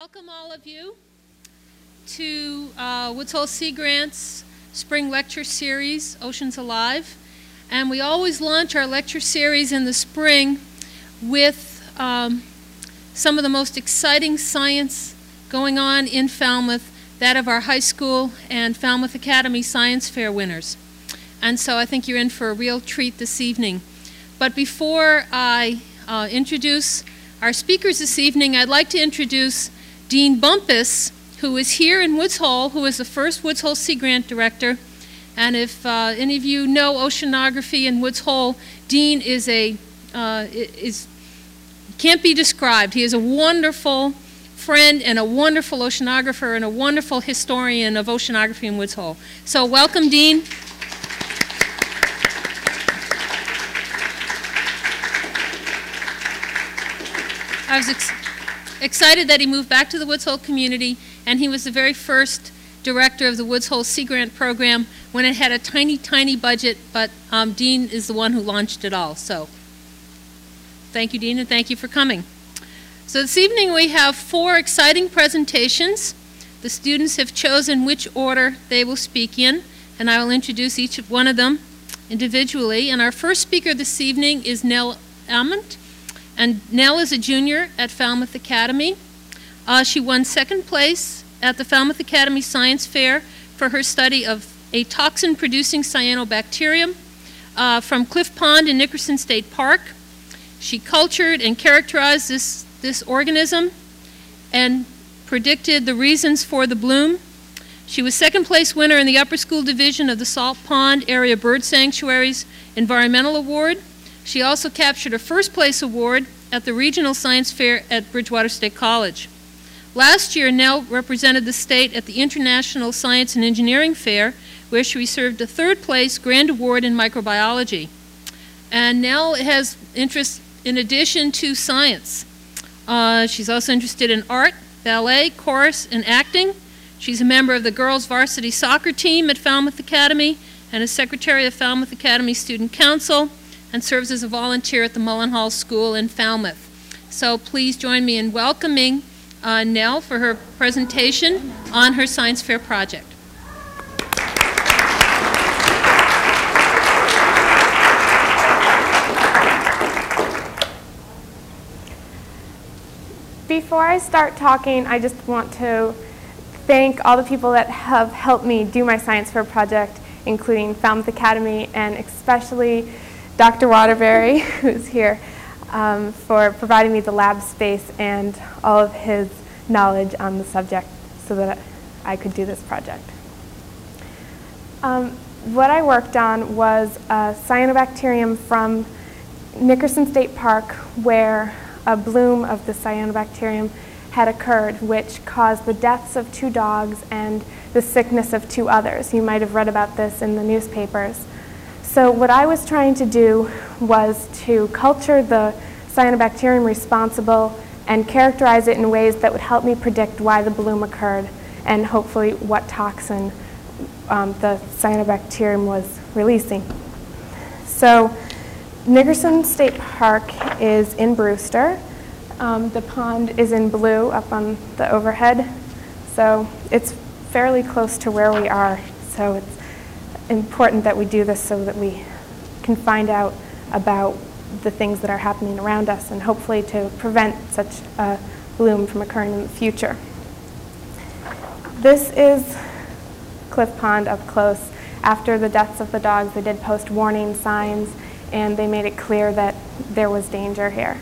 Welcome all of you to Woods Hole Sea Grant's Spring Lecture Series, Oceans Alive. And we always launch our lecture series in the spring with some of the most exciting science going on in Falmouth, that of our high school and Falmouth Academy Science Fair winners. And so I think you're in for a real treat this evening. But before I introduce our speakers this evening, I'd like to introduce Dean Bumpus, who is here in Woods Hole, who is the first Woods Hole Sea Grant director. And if any of you know oceanography in Woods Hole, Dean is can't be described. He is a wonderful friend and a wonderful oceanographer and a wonderful historian of oceanography in Woods Hole. So welcome, Dean. I was excited that he moved back to the Woods Hole community, and he was the very first director of the Woods Hole Sea Grant program when it had a tiny, tiny budget, but Dean is the one who launched it all. So thank you, Dean, and thank you for coming. So this evening we have 4 exciting presentations. The students have chosen which order they will speak in, and I will introduce each one of them individually. And our first speaker this evening is Nell Ament. And Nell is a junior at Falmouth Academy. She won 2nd place at the Falmouth Academy Science Fair for her study of a toxin-producing cyanobacterium from Cliff Pond in Nickerson State Park. She cultured and characterized this organism and predicted the reasons for the bloom. She was 2nd place winner in the upper school division of the Salt Pond Area Bird Sanctuary's Environmental Award. She also captured a 1st place award at the Regional Science Fair at Bridgewater State College. Last year, Nell represented the state at the International Science and Engineering Fair, where she received a 3rd place Grand Award in microbiology. And Nell has interest in addition to science. She's also interested in art, ballet, chorus, and acting. She's a member of the girls' varsity soccer team at Falmouth Academy and is secretary of Falmouth Academy Student Council, and serves as a volunteer at the Mullenhall School in Falmouth. So please join me in welcoming Nell for her presentation on her science fair project. Before I start talking, I just want to thank all the people that have helped me do my science fair project, including Falmouth Academy and especially Dr. Waterbury, who's here, for providing me the lab space and all of his knowledge on the subject so that I could do this project. What I worked on was a cyanobacterium from Nickerson State Park, where a bloom of the cyanobacterium had occurred, which caused the deaths of 2 dogs and the sickness of 2 others. You might have read about this in the newspapers. So what I was trying to do was to culture the cyanobacterium responsible and characterize it in ways that would help me predict why the bloom occurred and hopefully what toxin the cyanobacterium was releasing. So Nickerson State Park is in Brewster. The pond is in blue up on the overhead. So it's fairly close to where we are. So it's important that we do this so that we can find out about the things that are happening around us and hopefully to prevent such a bloom from occurring in the future. This is Cliff Pond up close. After the deaths of the dogs, they did post warning signs and they made it clear that there was danger here.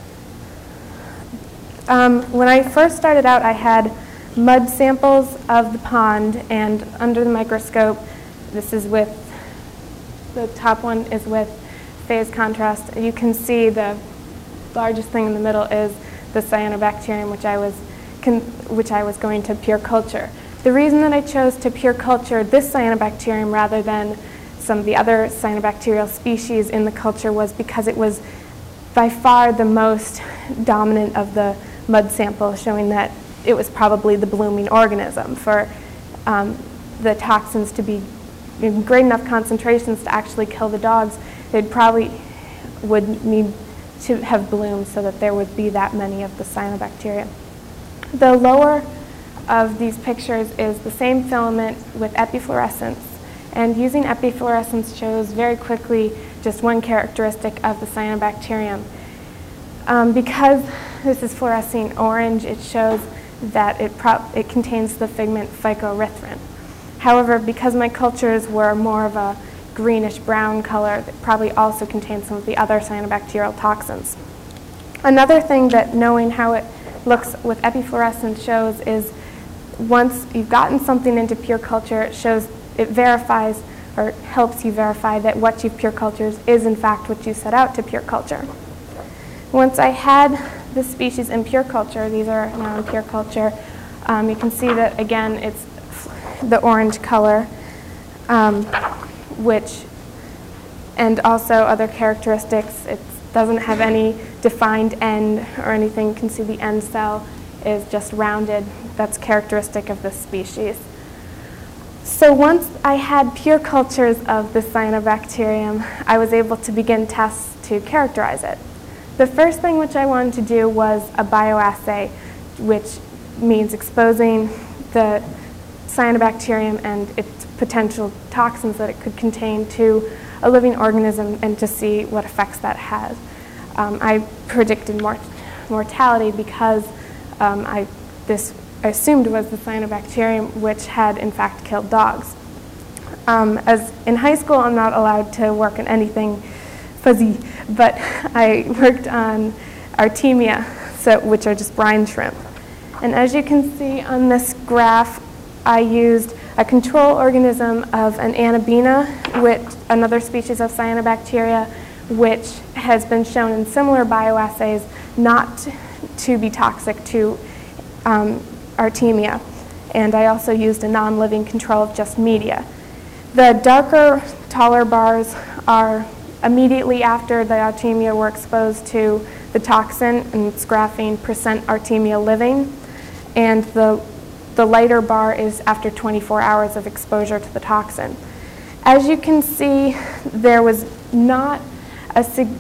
When I first started out, I had mud samples of the pond, and under the microscope, this is with, the top one is with phase contrast. You can see the largest thing in the middle is the cyanobacterium, which I was going to pure culture. The reason that I chose to pure culture this cyanobacterium rather than some of the other cyanobacterial species in the culture was because it was by far the most dominant of the mud sample, showing that it was probably the blooming organism. For the toxins to be in great enough concentrations to actually kill the dogs, they'd probably would need to have bloomed so that there would be that many of the cyanobacteria. The lower of these pictures is the same filament with epifluorescence. And using epifluorescence shows very quickly just one characteristic of the cyanobacterium. Because this is fluorescing orange, it shows that it contains the pigment phycoerythrin. However, because my cultures were more of a greenish-brown color, it probably also contains some of the other cyanobacterial toxins. Another thing that knowing how it looks with epifluorescence shows is once you've gotten something into pure culture, it verifies or helps you verify that what you've pure cultures is in fact what you set out to pure culture. Once I had this species in pure culture, these are now in pure culture, you can see that again it's the orange color, and also other characteristics. It doesn't have any defined end or anything. You can see the end cell is just rounded. That's characteristic of this species. So once I had pure cultures of the cyanobacterium, I was able to begin tests to characterize it. The first thing which I wanted to do was a bioassay, which means exposing the cyanobacterium and its potential toxins that it could contain to a living organism and to see what effects that has. I predicted mortality because I assumed was the cyanobacterium, which had in fact killed dogs. As in high school, I'm not allowed to work on anything fuzzy, but I worked on Artemia, which are just brine shrimp. And as you can see on this graph, I used a control organism of an Anabina, another species of cyanobacteria, which has been shown in similar bioassays not to be toxic to Artemia. And I also used a non-living control of just media. The darker, taller bars are immediately after the Artemia were exposed to the toxin, and it's graphing percent Artemia living. And the lighter bar is after 24 hours of exposure to the toxin. As you can see, there was not a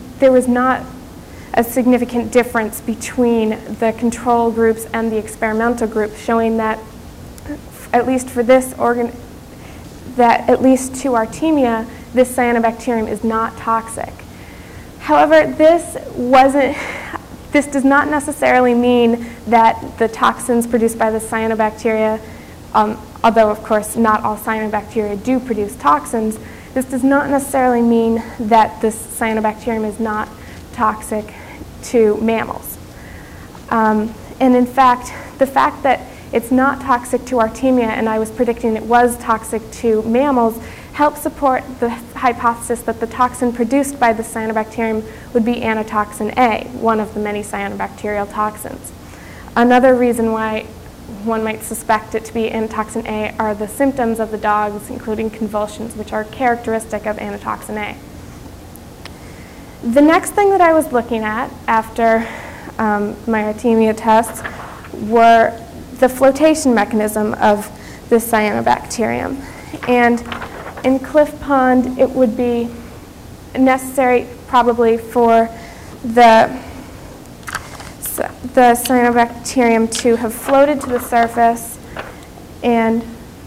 significant difference between the control groups and the experimental group, showing that at least for this that at least to Artemia, this cyanobacterium is not toxic. However, this does not necessarily mean that the toxins produced by the cyanobacteria, although of course not all cyanobacteria do produce toxins, this does not necessarily mean that this cyanobacterium is not toxic to mammals. And in fact, the fact that it's not toxic to Artemia, and I was predicting it was toxic to mammals, helps support the hypothesis that the toxin produced by the cyanobacterium would be anatoxin A, one of the many cyanobacterial toxins. Another reason why one might suspect it to be anatoxin A are the symptoms of the dogs, including convulsions, which are characteristic of anatoxin A. The next thing that I was looking at after my Artemia tests were the flotation mechanism of the cyanobacterium. And in Cliff Pond, it would be necessary probably for the cyanobacterium to have floated to the surface and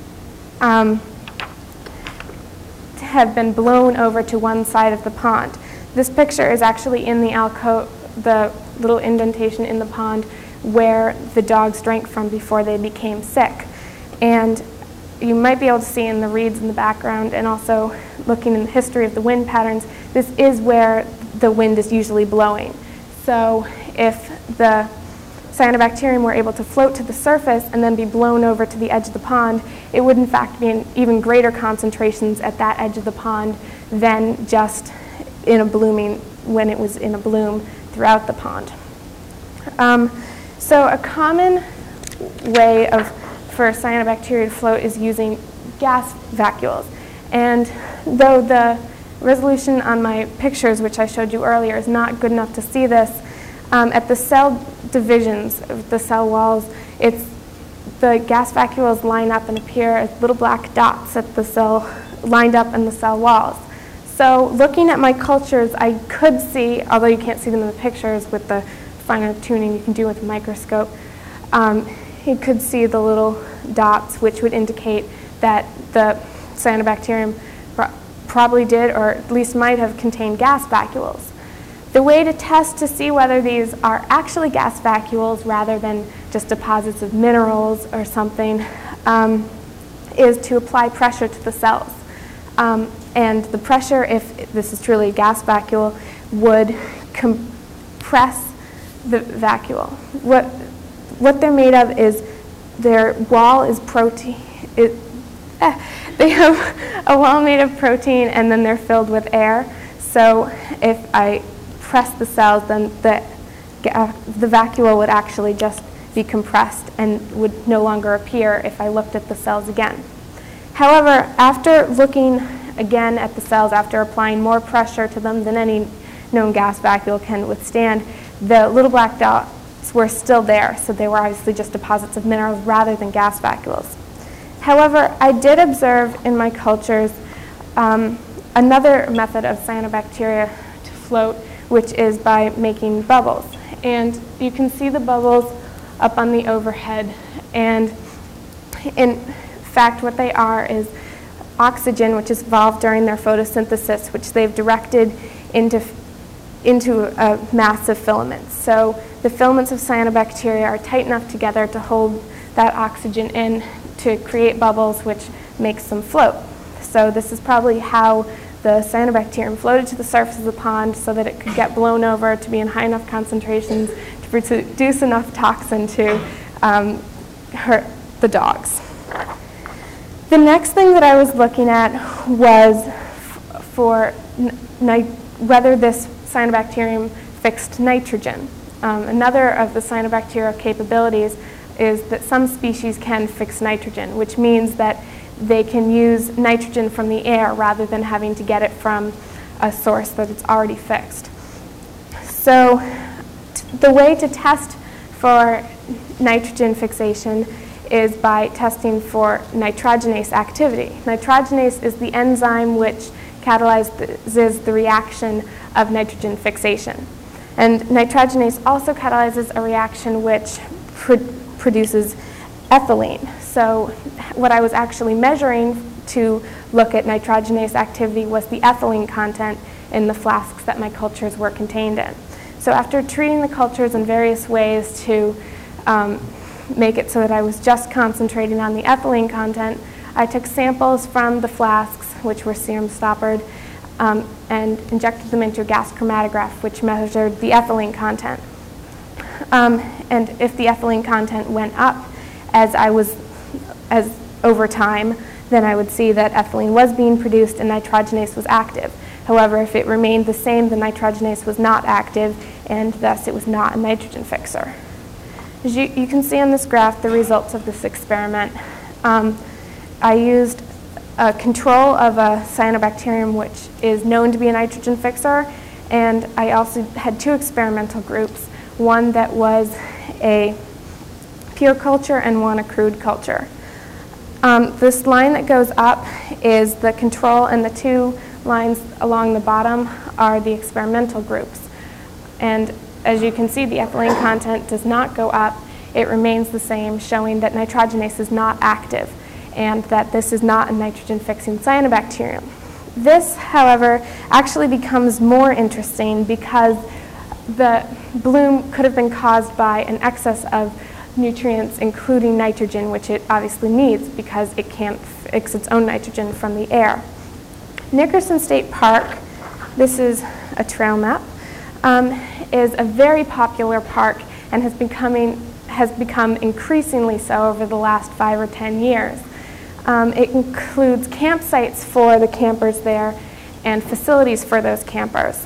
to have been blown over to one side of the pond. This picture is actually in the alcove, the little indentation in the pond where the dogs drank from before they became sick. And you might be able to see in the reeds in the background, and also looking in the history of the wind patterns, this is where the wind is usually blowing. So if the cyanobacterium were able to float to the surface and then be blown over to the edge of the pond, it would in fact be in even greater concentrations at that edge of the pond than just in a blooming, when it was in a bloom throughout the pond. So a common way for cyanobacteria to float is using gas vacuoles. And though the resolution on my pictures, which I showed you earlier, is not good enough to see this, at the cell divisions of the cell walls, the gas vacuoles line up and appear as little black dots at the cell, lined up in the cell walls. So looking at my cultures, I could see, although you can't see them in the pictures with the finer tuning you can do with a microscope, he could see the little dots, which would indicate that the cyanobacterium probably did, or at least might have contained gas vacuoles. The way to test to see whether these are actually gas vacuoles rather than just deposits of minerals or something is to apply pressure to the cells. And the pressure, if this is truly a gas vacuole, would compress the vacuole. What they're made of is their wall is protein. They have a wall made of protein, and then they're filled with air. So if I press the cells, then the vacuole would actually just be compressed and would no longer appear if I looked at the cells again. However, after looking again at the cells, after applying more pressure to them than any known gas vacuole can withstand, the little black dots were still there, so they were obviously just deposits of minerals rather than gas vacuoles. However, I did observe in my cultures another method of cyanobacteria to float, which is by making bubbles. And you can see the bubbles up on the overhead. And in fact, what they are is oxygen, which is evolved during their photosynthesis, which they've directed into a mass of filaments. So the filaments of cyanobacteria are tight enough together to hold that oxygen in to create bubbles, which makes them float. So this is probably how the cyanobacterium floated to the surface of the pond so that it could get blown over to be in high enough concentrations to produce enough toxin to hurt the dogs. The next thing that I was looking at was for whether this cyanobacterium fixed nitrogen. Another of the cyanobacterial capabilities is that some species can fix nitrogen, which means that they can use nitrogen from the air rather than having to get it from a source that it's already fixed. So the way to test for nitrogen fixation is by testing for nitrogenase activity. Nitrogenase is the enzyme which catalyzes the reaction of nitrogen fixation. And nitrogenase also catalyzes a reaction which produces ethylene. So what I was actually measuring to look at nitrogenase activity was the ethylene content in the flasks that my cultures were contained in. So after treating the cultures in various ways to make it so that I was just concentrating on the ethylene content, I took samples from the flasks, which were serum stoppered, and injected them into a gas chromatograph, which measured the ethylene content. And if the ethylene content went up as over time, then I would see that ethylene was being produced and nitrogenase was active. However, if it remained the same, the nitrogenase was not active, and thus it was not a nitrogen fixer. As you can see on this graph the results of this experiment. I used a control of a cyanobacterium which is known to be a nitrogen fixer, and I also had two experimental groups, one that was a pure culture and one a crude culture. This line that goes up is the control, and the two lines along the bottom are the experimental groups. And as you can see, the ethylene content does not go up. It remains the same, showing that nitrogenase is not active and that this is not a nitrogen-fixing cyanobacterium. This, however, actually becomes more interesting because the bloom could have been caused by an excess of nutrients, including nitrogen, which it obviously needs because it can't fix its own nitrogen from the air. Nickerson State Park, this is a trail map, is a very popular park and has become increasingly so over the last 5 or 10 years. It includes campsites for the campers there and facilities for those campers.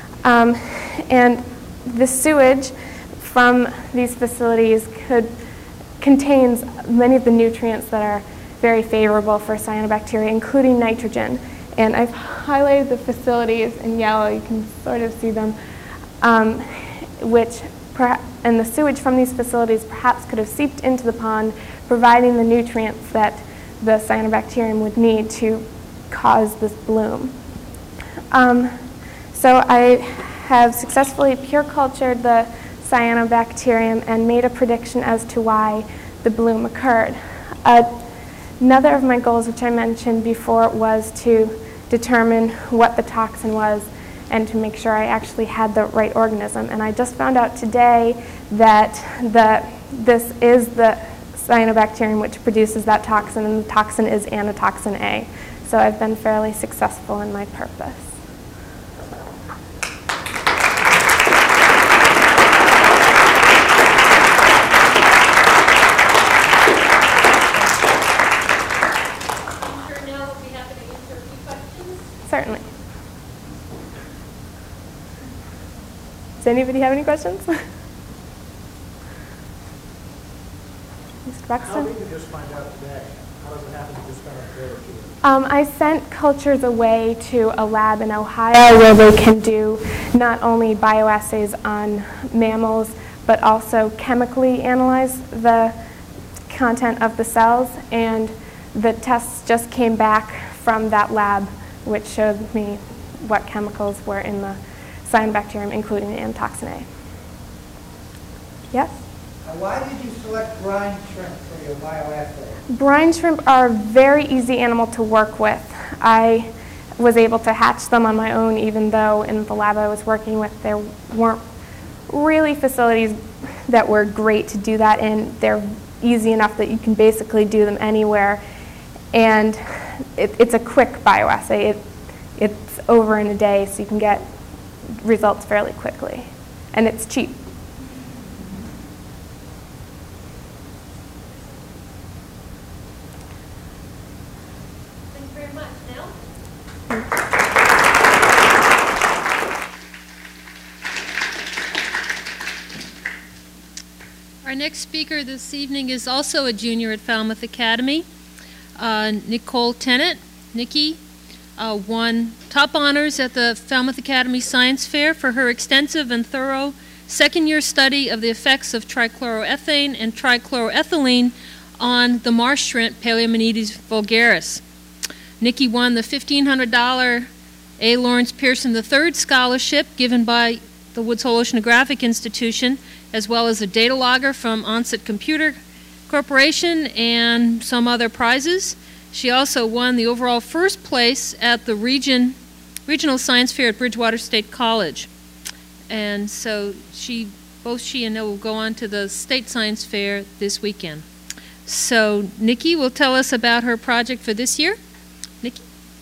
And the sewage from these facilities contains many of the nutrients that are very favorable for cyanobacteria, including nitrogen. And I've highlighted the facilities in yellow. You can sort of see them, and the sewage from these facilities perhaps could have seeped into the pond, providing the nutrients that the cyanobacterium would need to cause this bloom. So I have successfully pure cultured the cyanobacterium and made a prediction as to why the bloom occurred. Another of my goals, which I mentioned before, was to determine what the toxin was and to make sure I actually had the right organism. And I just found out today that this is the cyanobacterium which produces that toxin, and the toxin is anatoxin A. So I've been fairly successful in my purpose. Certainly. Does anybody have any questions? Mr. Buxton? How did you just find out today? How does it happen you just found out today? I sent cultures away to a lab in Ohio where they can do not only bioassays on mammals, but also chemically analyze the content of the cells. And the tests just came back from that lab, which showed me what chemicals were in the cyanobacterium, including the anatoxin A. Yes? Why did you select brine shrimp for your bioassay? Brine shrimp are a very easy animal to work with. I was able to hatch them on my own, even though in the lab I was working with there weren't really facilities that were great to do that in. They're easy enough that you can basically do them anywhere. And it's a quick bioassay. It's over in a day, so you can get results fairly quickly. And it's cheap. Thank you very much. Now? Our next speaker this evening is also a junior at Falmouth Academy, Nicole Tennant. Nikki won top honors at the Falmouth Academy Science Fair for her extensive and thorough second-year study of the effects of trichloroethane and trichloroethylene on the marsh shrimp Paleomenides vulgaris. Nikki won the $1,500 A. Lawrence Pearson III Scholarship given by the Woods Hole Oceanographic Institution, as well as a data logger from Onset Computer Corporation and some other prizes. She also won the overall first place at the Regional Science Fair at Bridgewater State College. And so both she and Noah will go on to the State Science Fair this weekend. So Nikki will tell us about her project for this year. Nikki?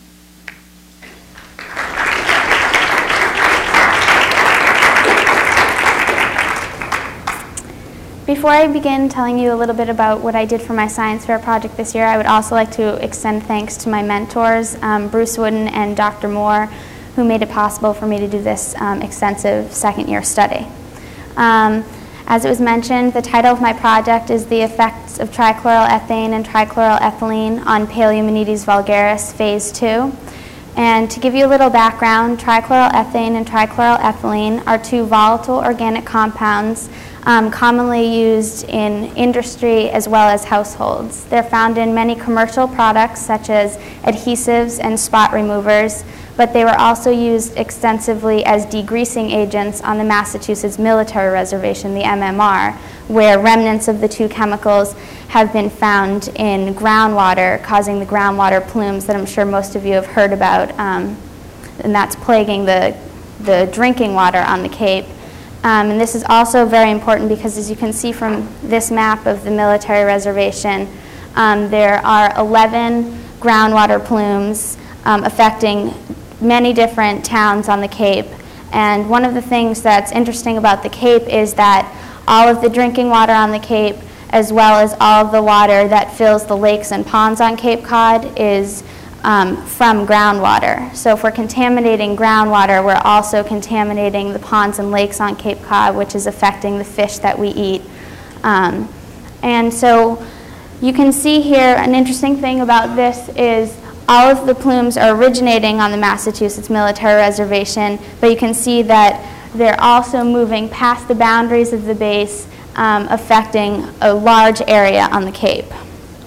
Before I begin telling you a little bit about what I did for my science fair project this year, I would also like to extend thanks to my mentors, Bruce Wooden and Dr. Moore, who made it possible for me to do this extensive second-year study. As it was mentioned, the title of my project is The Effects of Trichloroethane and Trichloroethylene on Paleomenides vulgaris, Phase 2. And to give you a little background, trichloroethane and trichloroethylene are two volatile organic compounds commonly used in industry as well as households. They're found in many commercial products such as adhesives and spot removers, but they were also used extensively as degreasing agents on the Massachusetts military reservation, the MMR, where remnants of the two chemicals have been found in groundwater, causing the groundwater plumes that I'm sure most of you have heard about, and that's plaguing the drinking water on the Cape. And this is also very important because, as you can see from this map of the military reservation, there are 11 groundwater plumes affecting many different towns on the Cape. And one of the things that's interesting about the Cape is that all of the drinking water on the Cape, as well as all of the water that fills the lakes and ponds on Cape Cod, is from groundwater. So if we're contaminating groundwater, we're also contaminating the ponds and lakes on Cape Cod, which is affecting the fish that we eat. And so you can see here an interesting thing about this is all of the plumes are originating on the Massachusetts military reservation, but you can see that they're also moving past the boundaries of the base, affecting a large area on the Cape.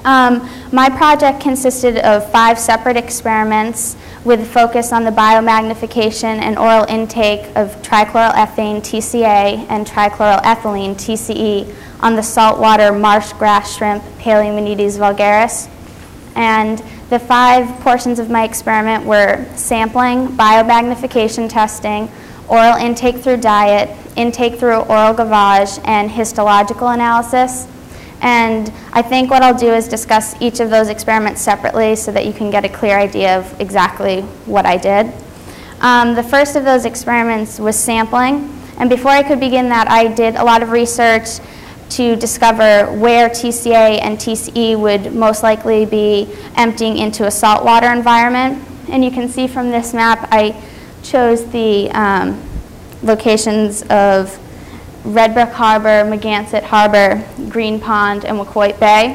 My project consisted of 5 separate experiments with a focus on the biomagnification and oral intake of trichloroethane TCA and trichloroethylene TCE on the saltwater marsh grass shrimp Paleomenides vulgaris. And the 5 portions of my experiment were sampling, biomagnification testing, oral intake through diet, intake through oral gavage, and histological analysis. And I think what I'll do is discuss each of those experiments separately so that you can get a clear idea of exactly what I did. The first of those experiments was sampling. And before I could begin that, I did a lot of research to discover where TCA and TCE would most likely be emptying into a saltwater environment. And you can see from this map, I chose the locations of Red Brook Harbor, Megansett Harbor, Green Pond, and Wacoit Bay.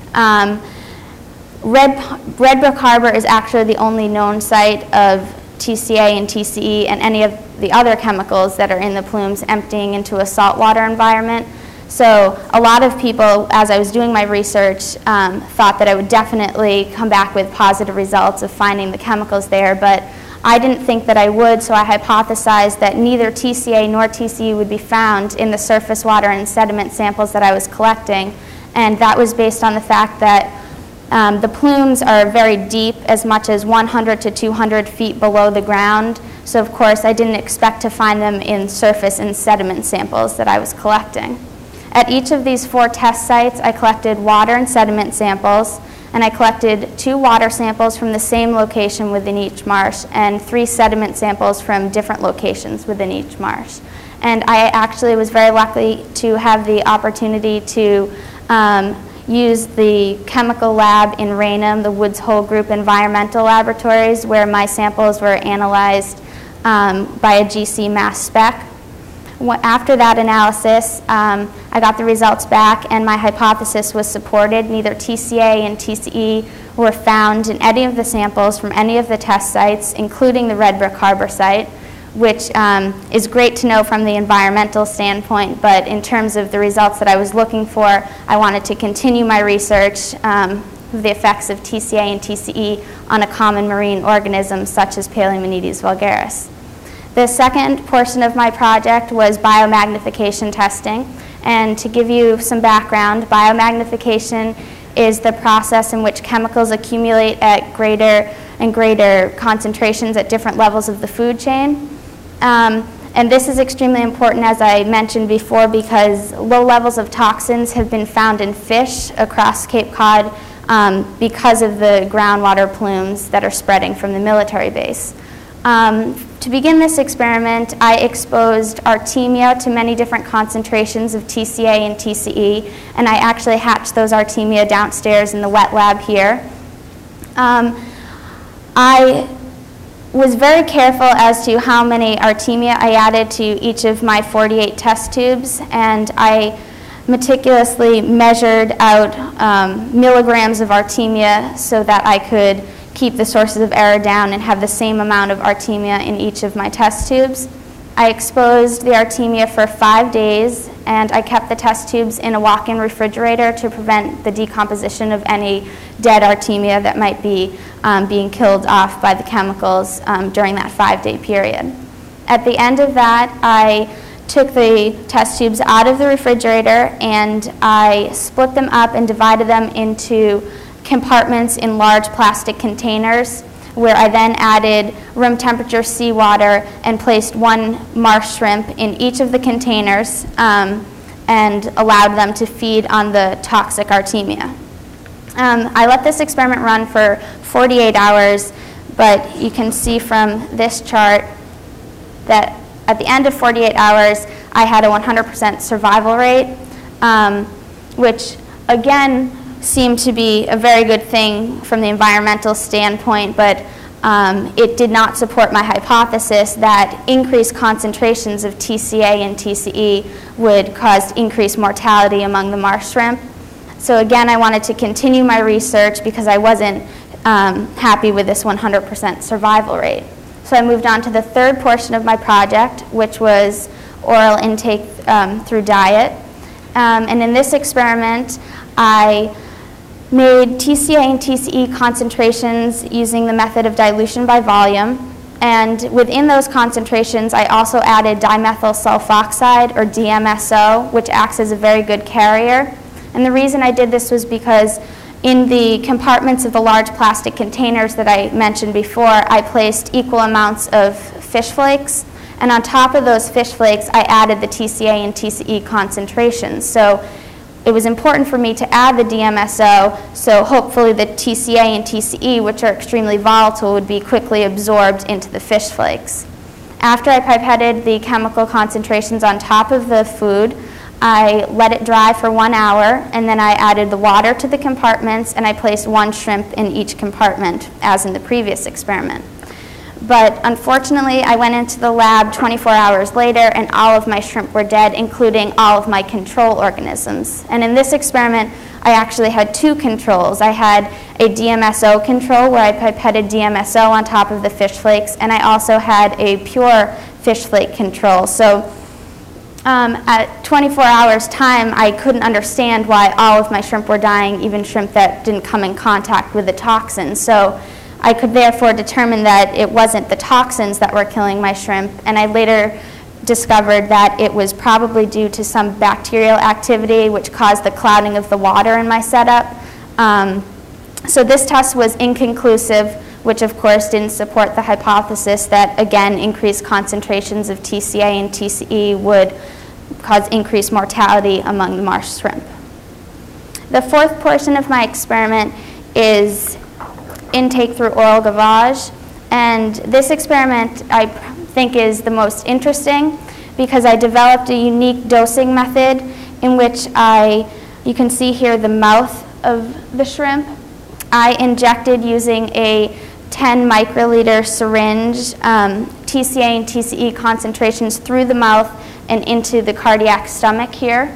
Red Brook Harbor is actually the only known site of TCA and TCE and any of the other chemicals that are in the plumes emptying into a saltwater environment. So a lot of people, as I was doing my research, thought that I would definitely come back with positive results of finding the chemicals there, but I didn't think that I would, so I hypothesized that neither TCA nor TCE would be found in the surface water and sediment samples that I was collecting, and that was based on the fact that the plumes are very deep, as much as 100 to 200 feet below the ground, so of course I didn't expect to find them in surface and sediment samples that I was collecting. At each of these 4 test sites, I collected water and sediment samples, and I collected 2 water samples from the same location within each marsh and 3 sediment samples from different locations within each marsh. And I actually was very lucky to have the opportunity to use the chemical lab in Raynham, the Woods Hole Group Environmental Laboratories, where my samples were analyzed by a GC mass spec. After that analysis, I got the results back, and my hypothesis was supported. Neither TCA and TCE were found in any of the samples from any of the test sites, including the Red Brook Harbor site, which is great to know from the environmental standpoint, but in terms of the results that I was looking for, I wanted to continue my research of the effects of TCA and TCE on a common marine organism such as Paleomenides vulgaris. The second portion of my project was biomagnification testing. And to give you some background, biomagnification is the process in which chemicals accumulate at greater and greater concentrations at different levels of the food chain. And this is extremely important, as I mentioned before, because low levels of toxins have been found in fish across Cape Cod because of the groundwater plumes that are spreading from the military base. To begin this experiment, I exposed Artemia to many different concentrations of TCA and TCE, and I actually hatched those Artemia downstairs in the wet lab here. I was very careful as to how many Artemia I added to each of my 48 test tubes, and I meticulously measured out milligrams of Artemia so that I could keep the sources of error down and have the same amount of Artemia in each of my test tubes. I exposed the Artemia for 5 days, and I kept the test tubes in a walk-in refrigerator to prevent the decomposition of any dead Artemia that might be being killed off by the chemicals during that 5-day period. At the end of that, I took the test tubes out of the refrigerator and I split them up and divided them into compartments in large plastic containers, where I then added room temperature seawater and placed 1 marsh shrimp in each of the containers and allowed them to feed on the toxic Artemia. I let this experiment run for 48 hours, but you can see from this chart that at the end of 48 hours, I had a 100% survival rate, which again seemed to be a very good thing from the environmental standpoint, but it did not support my hypothesis that increased concentrations of TCA and TCE would cause increased mortality among the marsh shrimp. So again, I wanted to continue my research because I wasn't happy with this 100% survival rate. So I moved on to the third portion of my project, which was oral intake through diet. And in this experiment, I made TCA and TCE concentrations using the method of dilution by volume. And within those concentrations, I also added dimethyl sulfoxide, or DMSO, which acts as a very good carrier. And the reason I did this was because in the compartments of the large plastic containers that I mentioned before, I placed equal amounts of fish flakes. And on top of those fish flakes, I added the TCA and TCE concentrations. So it was important for me to add the DMSO, so hopefully the TCA and TCE, which are extremely volatile, would be quickly absorbed into the fish flakes. After I pipetted the chemical concentrations on top of the food, I let it dry for 1 hour, and then I added the water to the compartments, and I placed 1 shrimp in each compartment, as in the previous experiment. But unfortunately, I went into the lab 24 hours later, and all of my shrimp were dead, including all of my control organisms. And in this experiment, I actually had 2 controls. I had a DMSO control where I pipetted DMSO on top of the fish flakes, and I also had a pure fish flake control. So at 24 hours time, I couldn't understand why all of my shrimp were dying, even shrimp that didn't come in contact with the toxin. So I could therefore determine that it wasn't the toxins that were killing my shrimp, and I later discovered that it was probably due to some bacterial activity which caused the clouding of the water in my setup. So this test was inconclusive, which of course didn't support the hypothesis that, again, increased concentrations of TCA and TCE would cause increased mortality among the marsh shrimp. The 4th portion of my experiment is intake through oral gavage, and this experiment I think is the most interesting because I developed a unique dosing method in which you can see here the mouth of the shrimp. I injected using a 10 microliter syringe TCA and TCE concentrations through the mouth and into the cardiac stomach here.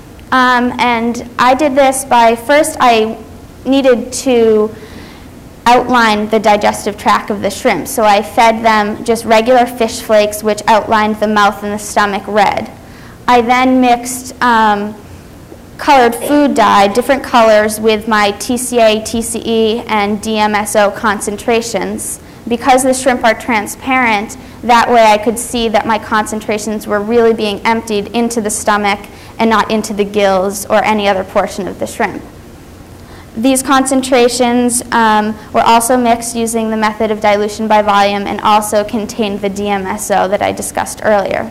And I did this by, first I needed to outline the digestive tract of the shrimp. So I fed them just regular fish flakes, which outlined the mouth and the stomach red. I then mixed colored food dye, different colors, with my TCA, TCE, and DMSO concentrations. Because the shrimp are transparent, that way I could see that my concentrations were really being emptied into the stomach and not into the gills or any other portion of the shrimp. These concentrations were also mixed using the method of dilution by volume and also contained the DMSO that I discussed earlier.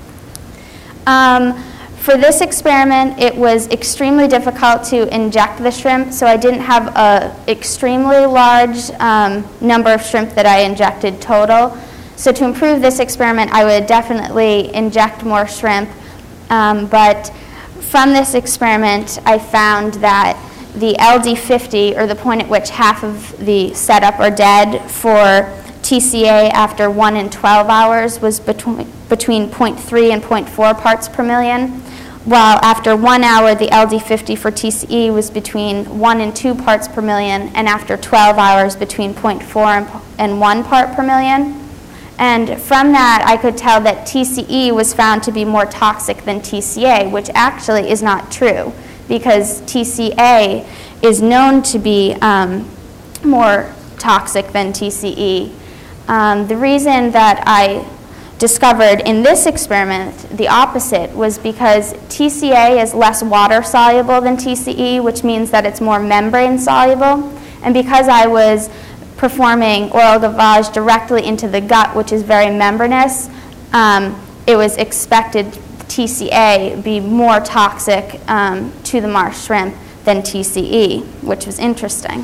For this experiment, it was extremely difficult to inject the shrimp, so I didn't have an extremely large number of shrimp that I injected total. So to improve this experiment, I would definitely inject more shrimp. But from this experiment, I found that the LD50, or the point at which half of the setup are dead for TCA after 1 and 12 hours, was between 0.3 and 0.4 parts per million, while after 1 hour, the LD50 for TCE was between 1 and 2 parts per million, and after 12 hours, between 0.4 and 1 part per million. And from that, I could tell that TCE was found to be more toxic than TCA, which actually is not true, because TCA is known to be more toxic than TCE. The reason that I discovered in this experiment the opposite was because TCA is less water soluble than TCE, which means that it's more membrane soluble. And because I was performing oral gavage directly into the gut, which is very membranous, it was expected TCA be more toxic to the marsh shrimp than TCE, which was interesting.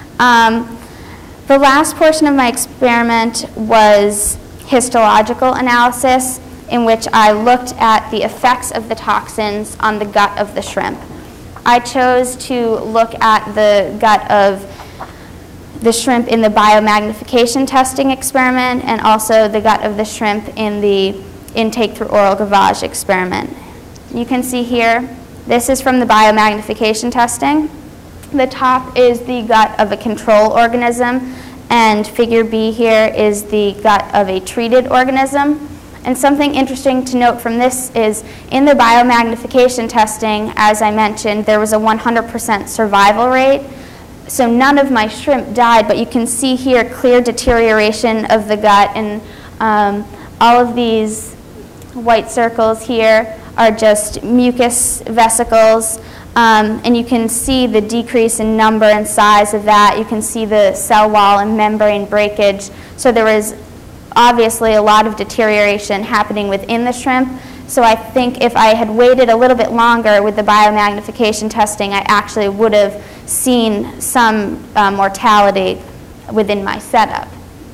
The last portion of my experiment was histological analysis, in which I looked at the effects of the toxins on the gut of the shrimp. I chose to look at the gut of the shrimp in the biomagnification testing experiment and also the gut of the shrimp in the intake through oral gavage experiment. You can see here, this is from the biomagnification testing. The top is the gut of a control organism, and figure B here is the gut of a treated organism. And something interesting to note from this is in the biomagnification testing, as I mentioned, there was a 100% survival rate. So none of my shrimp died, but you can see here clear deterioration of the gut, and all of these white circles here are just mucus vesicles, and you can see the decrease in number and size of that. You can see the cell wall and membrane breakage. So there was obviously a lot of deterioration happening within the shrimp. So I think if I had waited a little bit longer with the biomagnification testing, I actually would have seen some mortality within my setup.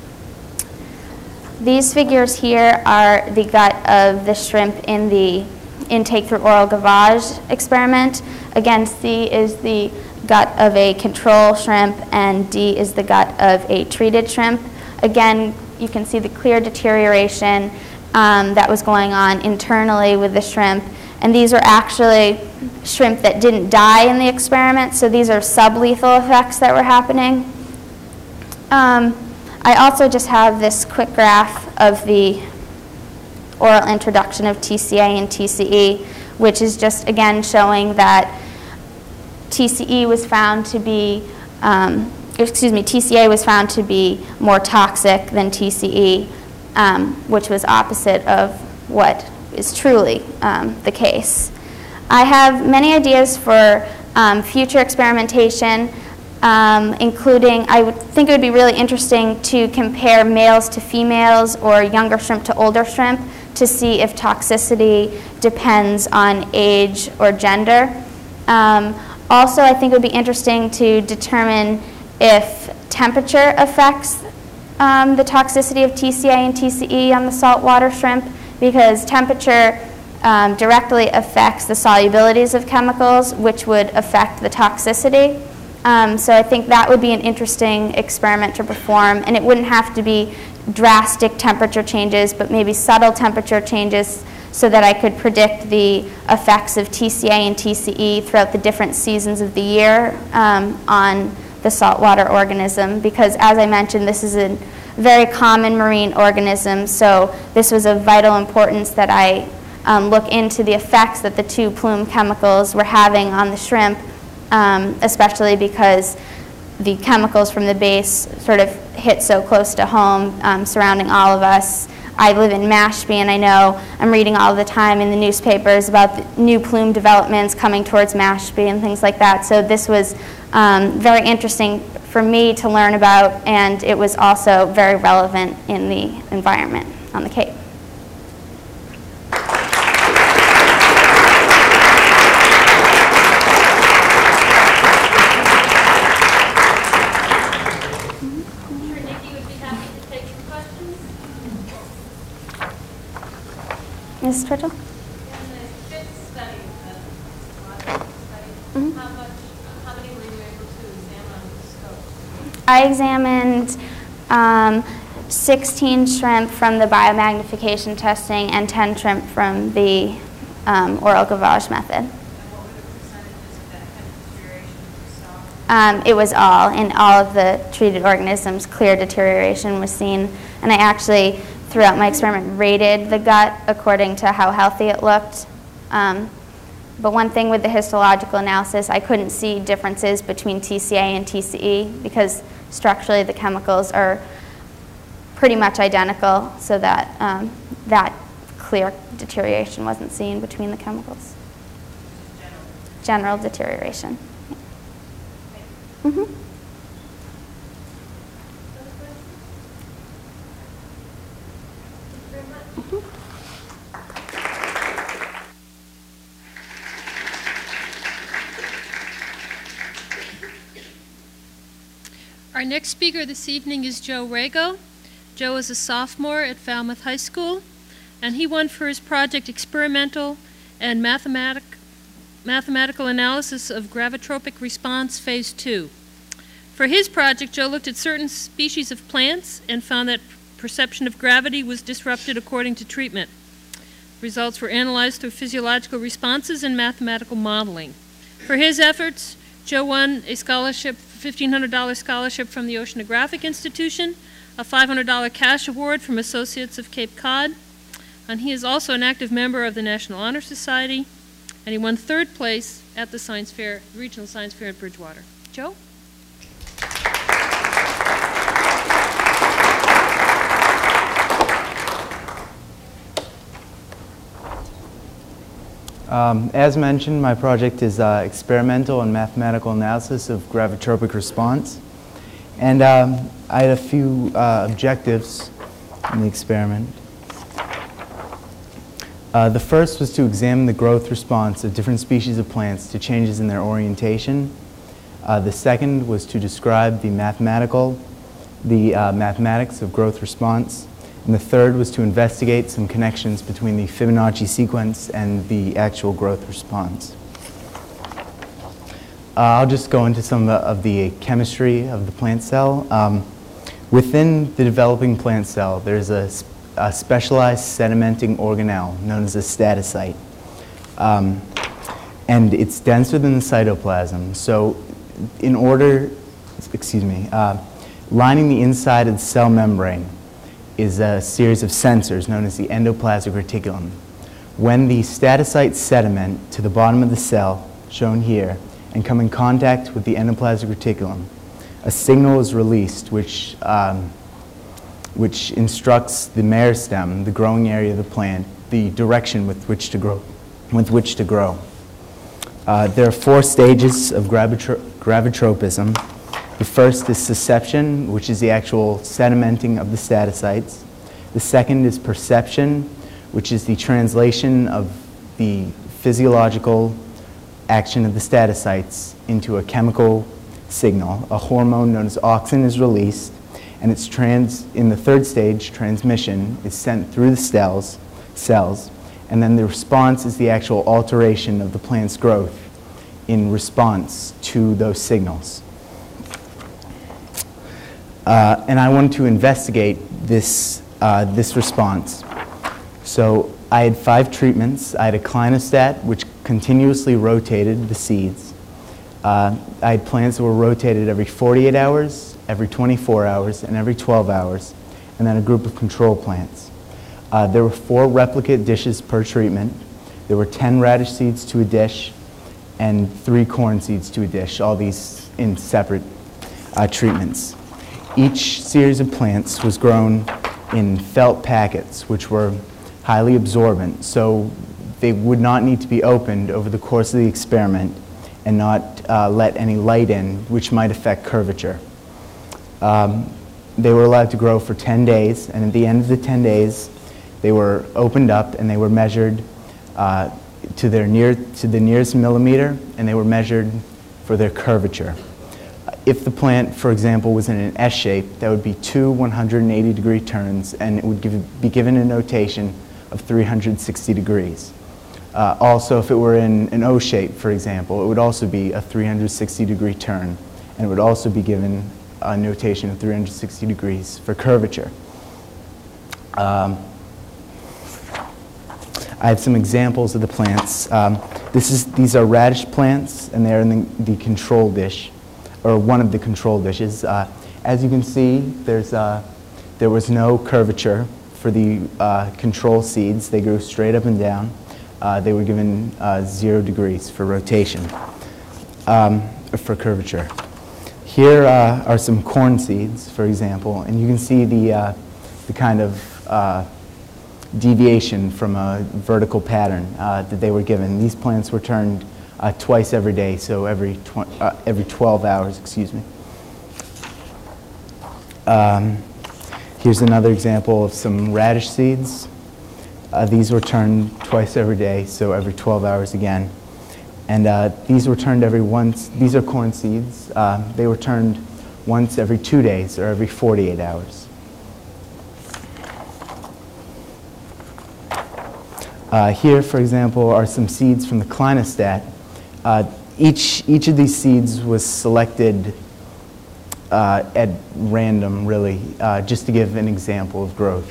These figures here are the gut of the shrimp in the intake through oral gavage experiment. Again, C is the gut of a control shrimp, and D is the gut of a treated shrimp. Again, you can see the clear deterioration that was going on internally with the shrimp. And these are actually shrimp that didn't die in the experiment, so these are sublethal effects that were happening. I also just have this quick graph of the oral introduction of TCA and TCE, which is just, again, showing that TCE was found to be, TCA was found to be more toxic than TCE, which was opposite of what is truly the case. I have many ideas for future experimentation, including, I would think it would be really interesting to compare males to females or younger shrimp to older shrimp to see if toxicity depends on age or gender. Also, I think it would be interesting to determine if temperature affects the toxicity of TCA and TCE on the saltwater shrimp, because temperature directly affects the solubilities of chemicals, which would affect the toxicity. So I think that would be an interesting experiment to perform, and it wouldn't have to be drastic temperature changes, but maybe subtle temperature changes so that I could predict the effects of TCA and TCE throughout the different seasons of the year on the saltwater organism, because as I mentioned, this is a very common marine organism, so this was of vital importance that I look into the effects that the two plume chemicals were having on the shrimp, especially because the chemicals from the base sort of hit so close to home, surrounding all of us. I live in Mashpee, and I know I'm reading all the time in the newspapers about the new plume developments coming towards Mashpee and things like that. So this was very interesting for me to learn about, and it was also very relevant in the environment on the Cape. Mrs. Turtle? In the fifth study, how many were you able to examine on the scope? I examined 16 shrimp from the biomagnification testing and 10 shrimp from the oral gavage method. And what were the percentages of that kind of deterioration you saw? It was all. In all of the treated organisms, clear deterioration was seen. And I actually, throughout my experiment, rated the gut according to how healthy it looked. But one thing with the histological analysis, I couldn't see differences between TCA and TCE because structurally the chemicals are pretty much identical, so that that clear deterioration wasn't seen between the chemicals. General deterioration. Yeah. Mm-hmm. Our next speaker this evening is Joe Rago. Joe is a sophomore at Falmouth High School, and he won for his project experimental and mathematical analysis of gravitropic response phase 2. For his project, Joe looked at certain species of plants and found that perception of gravity was disrupted according to treatment. Results were analyzed through physiological responses and mathematical modeling. For his efforts, Joe won a scholarship, $1,500 scholarship from the Oceanographic Institution, a $500 cash award from Associates of Cape Cod, And he is also an active member of the National Honor Society, and he won 3rd place at the science fair, regional science fair at Bridgewater. Joe? As mentioned, my project is experimental and mathematical analysis of gravitropic response. And I had a few objectives in the experiment. The first was to examine the growth response of different species of plants to changes in their orientation. The second was to describe the mathematics of growth response. And the third was to investigate some connections between the Fibonacci sequence and the actual growth response. I'll just go into some of the chemistry of the plant cell. Within the developing plant cell, there's a specialized sedimenting organelle known as a statocyte. And it's denser than the cytoplasm. So lining the inside of the cell membrane is a series of sensors known as the endoplasmic reticulum. When the statocytes sediment to the bottom of the cell, shown here, and come in contact with the endoplasmic reticulum, a signal is released which instructs the meristem, the growing area of the plant, the direction with which to grow. There are 4 stages of gravitropism. The first is susception, which is the actual sedimenting of the statocytes. The second is perception, which is the translation of the physiological action of the statocytes into a chemical signal. A hormone known as auxin is released, and in the third stage, transmission is sent through the cells, and then the response is the actual alteration of the plant's growth in response to those signals. And I wanted to investigate this response. So I had 5 treatments. I had a clinostat, which continuously rotated the seeds. I had plants that were rotated every 48 hours, every 24 hours, and every 12 hours, and then a group of control plants. There were 4 replicate dishes per treatment. There were 10 radish seeds to a dish and 3 corn seeds to a dish, all these in separate treatments. Each series of plants was grown in felt packets, which were highly absorbent, so they would not need to be opened over the course of the experiment and not let any light in, which might affect curvature. They were allowed to grow for 10 days, and at the end of the 10 days, they were opened up and they were measured to the nearest millimeter, and they were measured for their curvature. If the plant, for example, was in an S shape, that would be 2 180-degree turns, and it would be given a notation of 360 degrees. Also, if it were in an O shape, for example, it would also be a 360-degree turn, and it would also be given a notation of 360 degrees for curvature. I have some examples of the plants. These are radish plants, and they're in the control dish, or one of the control dishes. As you can see, there was no curvature for the control seeds. They grew straight up and down. They were given 0 degrees for rotation, for curvature. Here are some corn seeds, for example, and you can see the kind of deviation from a vertical pattern that they were given. These plants were turned twice every day, so every 12 hours, excuse me. Here's another example of some radish seeds. These were turned twice every day, so every 12 hours again. And these were turned these are corn seeds. They were turned once every 2 days or every 48 hours. Here, for example, are some seeds from the clinostat. Each of these seeds was selected at random, really, just to give an example of growth.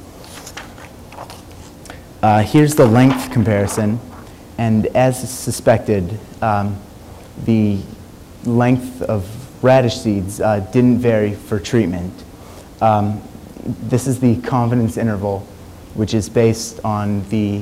Here's the length comparison, and as suspected, the length of radish seeds didn't vary for treatment. This is the confidence interval which is based on the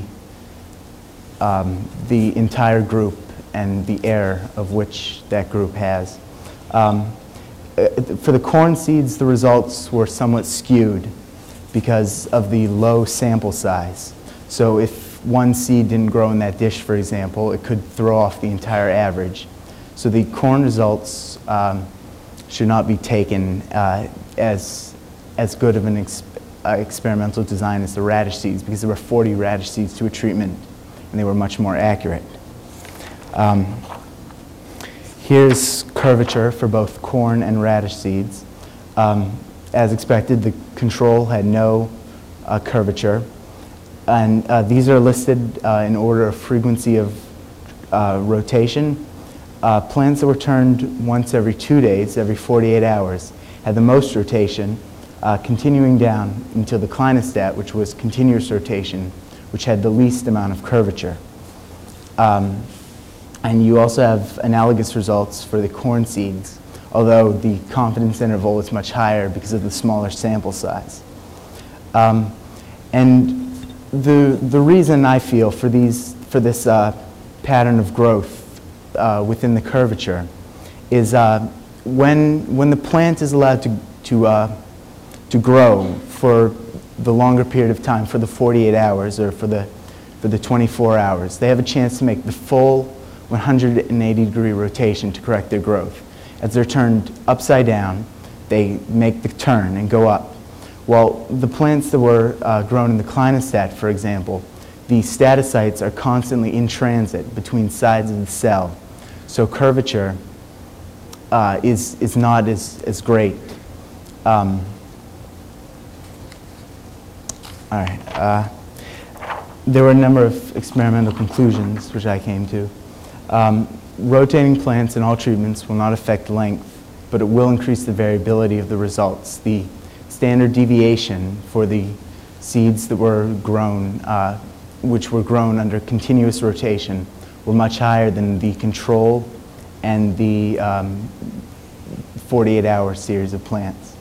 entire group and the error of which that group has. For the corn seeds, the results were somewhat skewed because of the low sample size. So if one seed didn't grow in that dish, for example, it could throw off the entire average. So the corn results should not be taken as good of an experimental design as the radish seeds, because there were 40 radish seeds to a treatment, and they were much more accurate. Here's curvature for both corn and radish seeds. As expected, the control had no curvature. And these are listed in order of frequency of rotation. Plants that were turned once every 2 days, every 48 hours, had the most rotation, continuing down until the clinostat, which was continuous rotation, which had the least amount of curvature. And you also have analogous results for the corn seeds, although the confidence interval is much higher because of the smaller sample size. And the reason I feel for this pattern of growth within the curvature is when the plant is allowed to grow for the longer period of time, for the 48 hours or for the 24 hours, they have a chance to make the full 180-degree rotation to correct their growth. As they're turned upside down, they make the turn and go up. Well, the plants that were grown in the clinostat, for example, the statocytes are constantly in transit between sides of the cell. So curvature is not as great. All right. There were a number of experimental conclusions which I came to. Rotating plants in all treatments will not affect length, but it will increase the variability of the results. The standard deviation for the seeds that were grown, which were grown under continuous rotation, were much higher than the control and the 48-hour series of plants.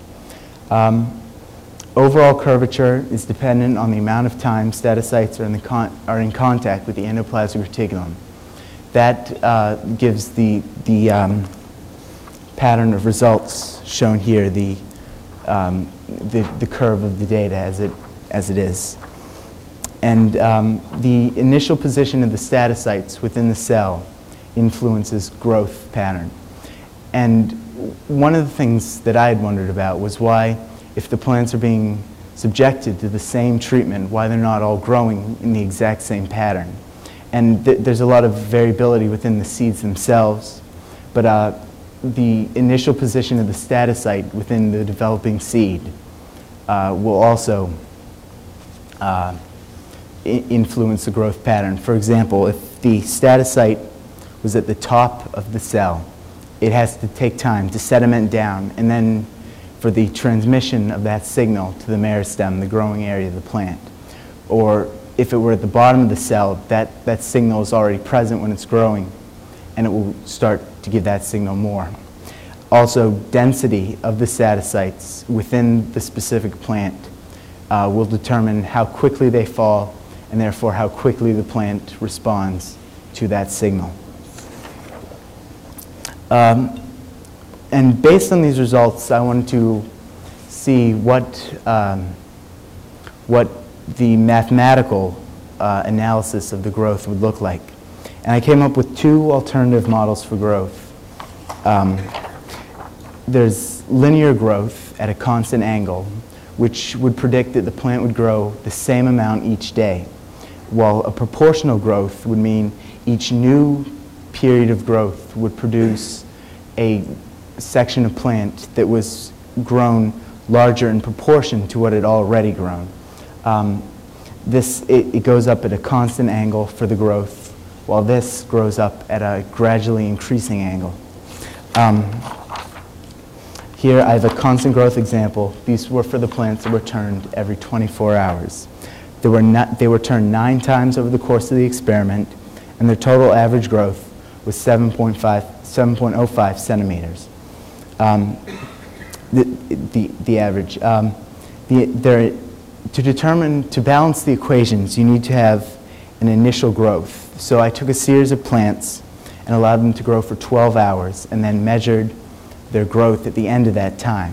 Overall curvature is dependent on the amount of time statocytes are in contact with the endoplasmic reticulum. That gives the pattern of results shown here, the curve of the data as it is. And the initial position of the statocytes within the cell influences growth pattern. And one of the things that I had wondered about was why, if the plants are being subjected to the same treatment, why they're not all growing in the exact same pattern. And there's a lot of variability within the seeds themselves, but the initial position of the statocyte within the developing seed will also influence the growth pattern. For example, if the statocyte was at the top of the cell, it has to take time to sediment down, and then for the transmission of that signal to the meristem, the growing area of the plant. Or if it were at the bottom of the cell, that signal is already present when it's growing, and it will start to give that signal more. Also, density of the statocytes within the specific plant will determine how quickly they fall, and therefore how quickly the plant responds to that signal. And based on these results, I wanted to see what the mathematical analysis of the growth would look like. And I came up with two alternative models for growth. There's linear growth at a constant angle, which would predict that the plant would grow the same amount each day, while a proportional growth would mean each new period of growth would produce a section of plant that was grown larger in proportion to what had already grown. It goes up at a constant angle for the growth, while this grows up at a gradually increasing angle. Here I have a constant growth example. These were for the plants that were turned every 24 hours. They were turned 9 times over the course of the experiment, and their total average growth was 7.05 centimeters. The average. to balance the equations, you need to have an initial growth. So I took a series of plants and allowed them to grow for 12 hours and then measured their growth at the end of that time.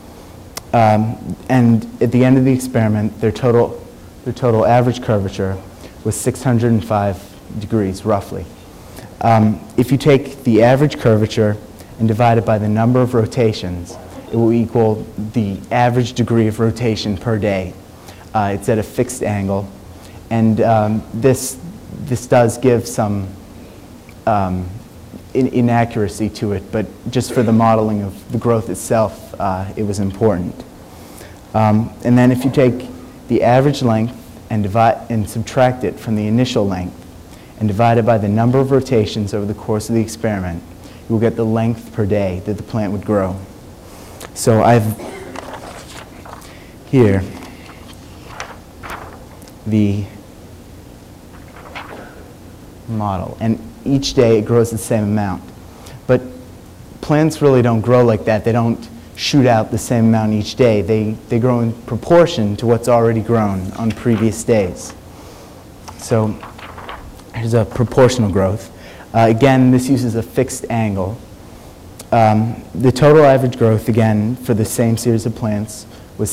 And at the end of the experiment, their total average curvature was 605 degrees, roughly. If you take the average curvature and divide it by the number of rotations, it will equal the average degree of rotation per day. It's at a fixed angle, and this does give some inaccuracy to it, but just for the modeling of the growth itself, it was important. And then if you take the average length and subtract it from the initial length and divide it by the number of rotations over the course of the experiment, you will get the length per day that the plant would grow. So I've here the model, and each day it grows the same amount. But plants really don't grow like that. They don't shoot out the same amount each day. They grow in proportion to what's already grown on previous days. So here's a proportional growth. Again, this uses a fixed angle. The total average growth, again, for the same series of plants was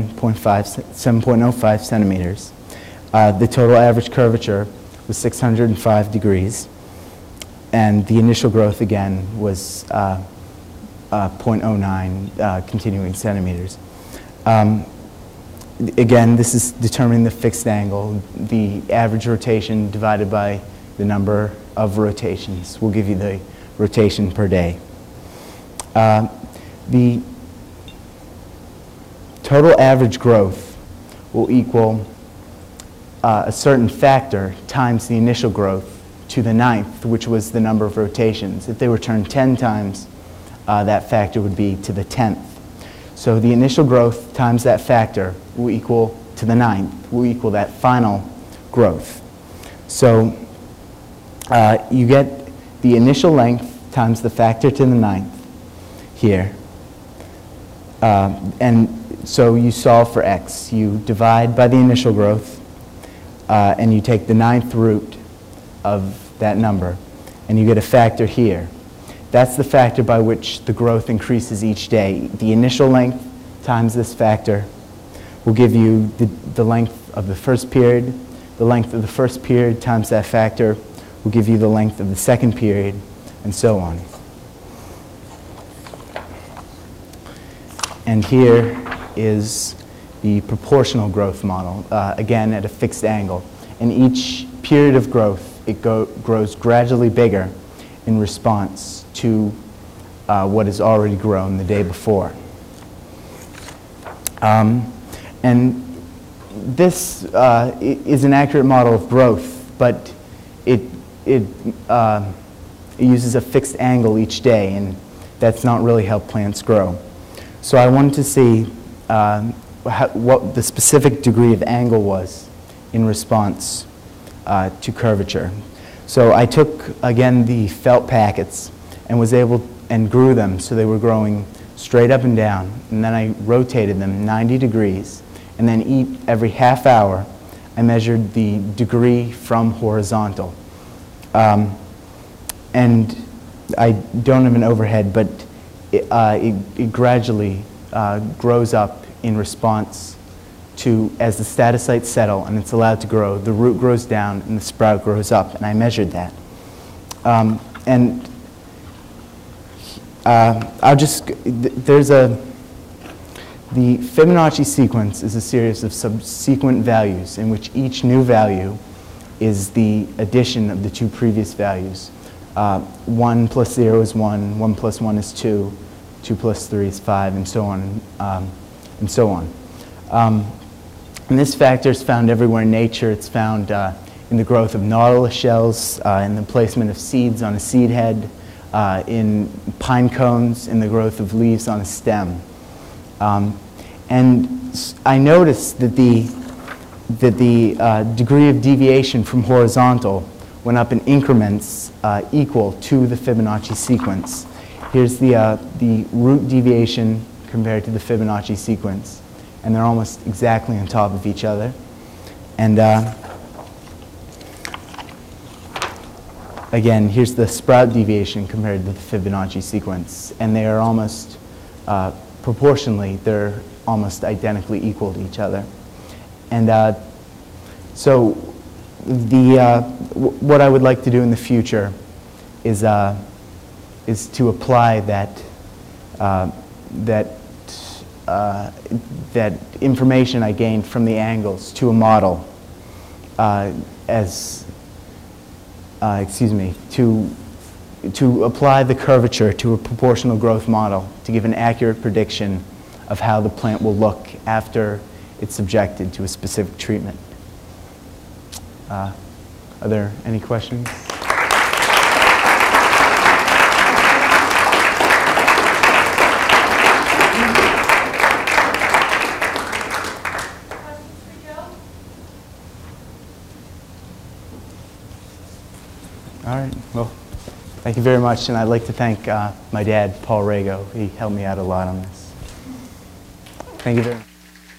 7.05 centimeters. The total average curvature was 605 degrees. And the initial growth, again, was 0.09 continuing centimeters. Again, this is determining the fixed angle. The average rotation divided by the number of rotations will give you the rotation per day. The total average growth will equal a certain factor times the initial growth to the 9th, which was the number of rotations. If they were turned 10 times, that factor would be to the 10th. So the initial growth times that factor will equal to the 9th, will equal that final growth. So you get the initial length times the factor to the 9th here. And so you solve for x. You divide by the initial growth, and you take the 9th root of that number, and you get a factor here. That's the factor by which the growth increases each day. The initial length times this factor will give you the length of the first period. The length of the first period times that factor will give you the length of the second period, and so on. And here is the proportional growth model, again at a fixed angle. In each period of growth, it grows gradually bigger in response to what has already grown the day before. And this is an accurate model of growth, but it uses a fixed angle each day, and that's not really how plants grow. So I wanted to see what the specific degree of angle was in response to curvature. So I took, again, the felt packets and was able and grew them so they were growing straight up and down, and then I rotated them 90 degrees, and then every half hour I measured the degree from horizontal. And I don't have an overhead, but it gradually grows up in response to, as the statocytes settle and it's allowed to grow, the root grows down and the sprout grows up, and I measured that. The Fibonacci sequence is a series of subsequent values in which each new value is the addition of the two previous values. 1 plus 0 is 1, 1 plus 1 is 2, 2 plus 3 is 5, and so on, and so on. And this factor is found everywhere in nature. It's found in the growth of nautilus shells, in the placement of seeds on a seed head, in pine cones, in the growth of leaves on a stem. And I noticed that the degree of deviation from horizontal went up in increments equal to the Fibonacci sequence. Here's the root deviation compared to the Fibonacci sequence. and they're almost exactly on top of each other. And again, here's the sprout deviation compared to the Fibonacci sequence, and they are almost proportionally, they're almost identically equal to each other. And so what I would like to do in the future is to apply that that information I gained from the angles to a model to apply the curvature to a proportional growth model to give an accurate prediction of how the plant will look after it's subjected to a specific treatment. Are there any questions? All right, well, thank you very much, and I'd like to thank my dad, Paul Rago. He helped me out a lot on this. Thank you very much.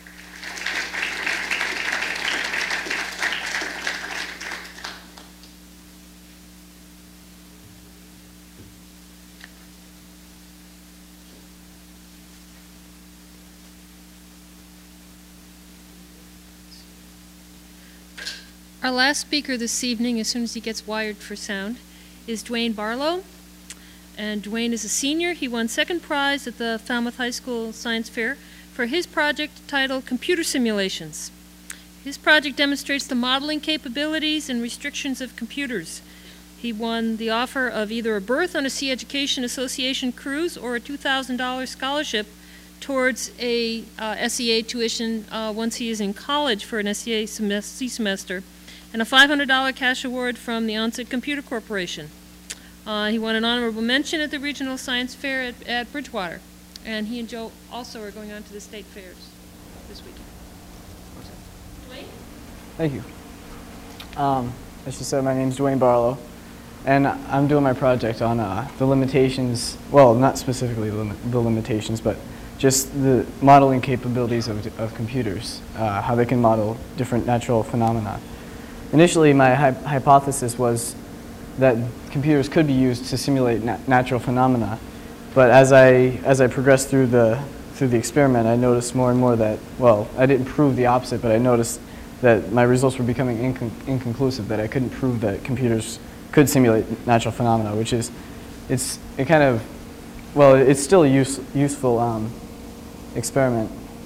Our last speaker this evening, as soon as he gets wired for sound, is Dwayne Barlow. And Dwayne is a senior. He won second prize at the Falmouth High School Science Fair for his project titled Computer Simulations. His project demonstrates the modeling capabilities and restrictions of computers. He won the offer of either a berth on a Sea Education Association cruise or a $2,000 scholarship towards a SEA tuition once he is in college for an SEA semester, and a $500 cash award from the Onset Computer Corporation. He won an honorable mention at the Regional Science Fair at Bridgewater. And he and Joe also are going on to the state fairs this weekend. Dwayne? Thank you. As you said, my name is Dwayne Barlow, and I'm doing my project on the limitations, well, not specifically the limitations, but just the modeling capabilities of computers, how they can model different natural phenomena. Initially, my hypothesis was that computers could be used to simulate natural phenomena, but as I progressed through the experiment, I noticed more and more that, well, I didn't prove the opposite, but I noticed that my results were becoming inconclusive, that I couldn't prove that computers could simulate natural phenomena, which is, it's still a useful experiment,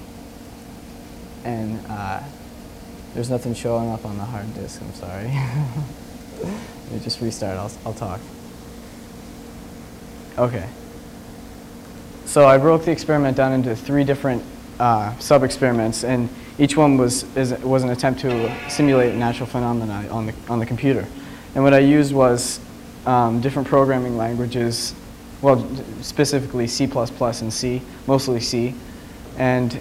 and there's nothing showing up on the hard disk, I'm sorry. Let me just restart, I'll talk. Okay. So I broke the experiment down into 3 different sub-experiments, and each one was an attempt to simulate natural phenomena on the computer. And what I used was different programming languages, well, specifically C++ and C, mostly C. And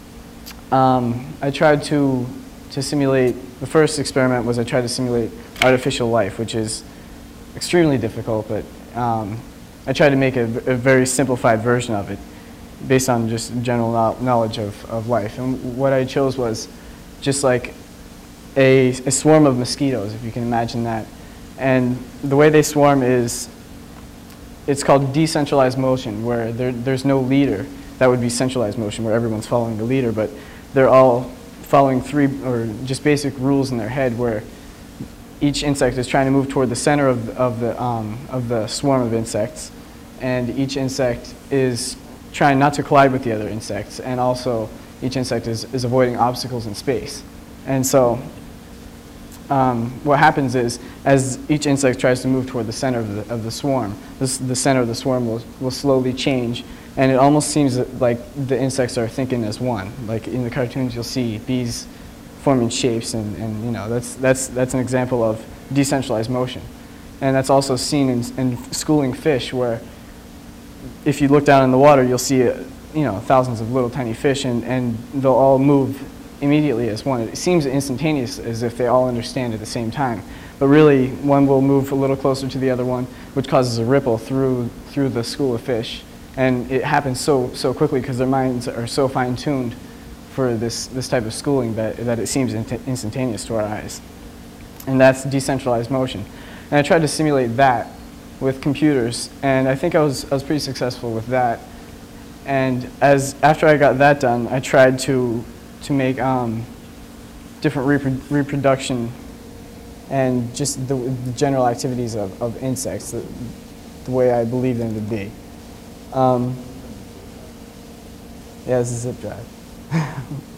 I tried to simulate, the first experiment was I tried to simulate artificial life, which is extremely difficult, but I tried to make a very simplified version of it based on just general knowledge of life. And what I chose was just like a swarm of mosquitoes, if you can imagine that. And the way they swarm is, it's called decentralized motion, where there's no leader. That would be centralized motion, where everyone's following the leader, but they're all following 3 or just basic rules in their head, where each insect is trying to move toward the center of the swarm of insects, and each insect is trying not to collide with the other insects, and also each insect is avoiding obstacles in space. And so what happens is, as each insect tries to move toward the center of the swarm, the center of the swarm will slowly change, and it almost seems like the insects are thinking as one. Like in the cartoons, you'll see bees forming shapes, and you know, that's an example of decentralized motion. And that's also seen in schooling fish, where if you look down in the water, you'll see thousands of little tiny fish, and they'll all move immediately as one. It seems instantaneous, as if they all understand at the same time. But really, one will move a little closer to the other one, which causes a ripple through the school of fish. And it happens so quickly because their minds are so fine-tuned for this type of schooling that it seems instantaneous to our eyes. And that's decentralized motion. And I tried to simulate that with computers, and I think I was pretty successful with that. And after I got that done, I tried to make different reproduction and just the general activities of insects, the way I believe them to be. Yeah, this is a zip drive.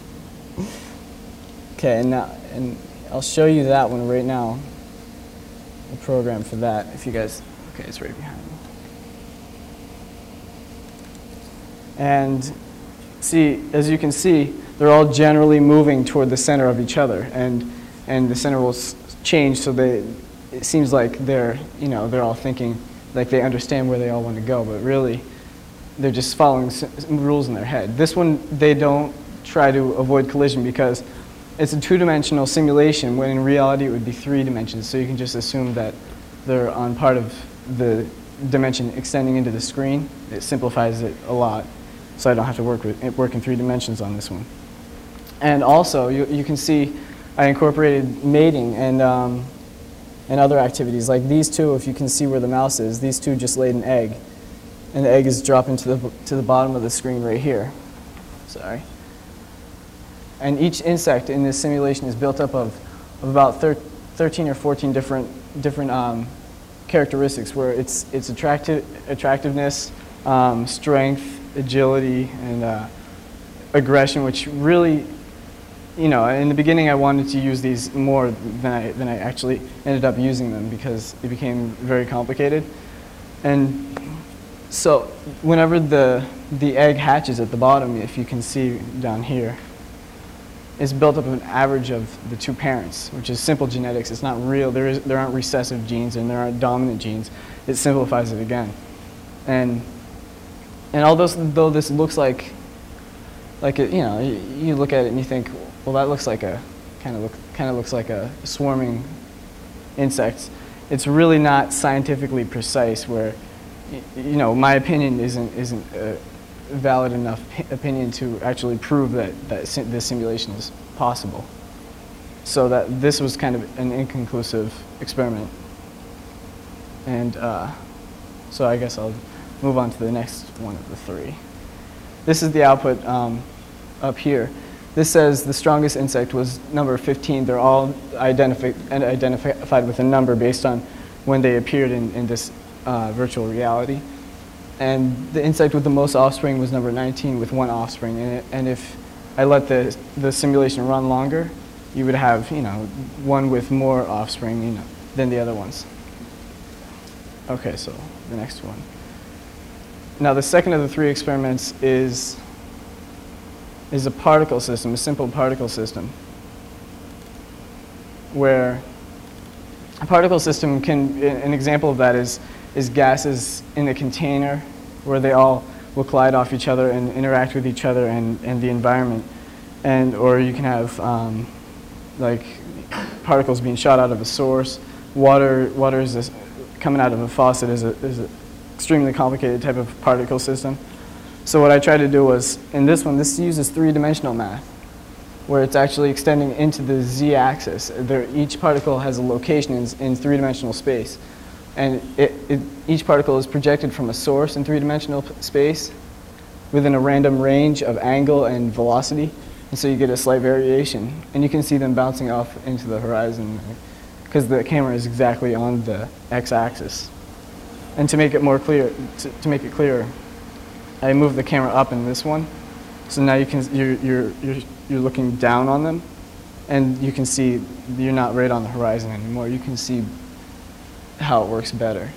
Okay, and I'll show you that one right now. The program for that, if you guys, okay, it's right behind me. And see, as you can see, they're all generally moving toward the center of each other, and the center will change so it seems like they're all thinking like they understand where they all want to go, but really they're just following rules in their head. This one, they don't try to avoid collision because it's a two-dimensional simulation when in reality it would be 3 dimensions, so you can just assume that they're on part of the dimension extending into the screen. It simplifies it a lot, so I don't have to work in 3 dimensions on this one. And also, you can see I incorporated mating and other activities. Like these two, if you can see where the mouse is, these two just laid an egg, and the egg is dropping to the bottom of the screen right here. Sorry. And each insect in this simulation is built up of about 13 or 14 different characteristics, where it's attractiveness, strength, agility, and aggression, which really, in the beginning I wanted to use these more than I actually ended up using them because it became very complicated. And so whenever the egg hatches at the bottom, if you can see down here, it's built up of an average of the 2 parents, which is simple genetics. It's not real. There aren't recessive genes and there aren't dominant genes. It simplifies it again. And although this looks like it, you look at it and you think, well, that looks like kind of looks like a swarming insect. It's really not scientifically precise. Where, my opinion isn't a valid enough opinion to actually prove that this simulation is possible. So that this was kind of an inconclusive experiment. And so I guess I'll move on to the next one of the 3. This is the output up here. This says the strongest insect was number 15. They're all identified with a number based on when they appeared in this virtual reality. And the insect with the most offspring was number 19 with 1 offspring. And if I let the simulation run longer, you would have, one with more offspring, than the other ones. Okay, so the next one. Now the second of the 3 experiments is a particle system, a simple particle system, where a particle system an example of that is gases in a container where they all will collide off each other and interact with each other and the environment. Or you can have like particles being shot out of a source. Water is coming out of a faucet is an extremely complicated type of particle system. So what I tried to do was, in this one, this uses 3-dimensional math, where it's actually extending into the z-axis. Each particle has a location in 3-dimensional space. And each particle is projected from a source in 3-dimensional space within a random range of angle and velocity. And so you get a slight variation. And you can see them bouncing off into the horizon because the camera is exactly on the x-axis. And to make it more clear, to make it clearer, I moved the camera up in this one. So now you're looking down on them, and you can see you're not right on the horizon anymore. You can see how it works better.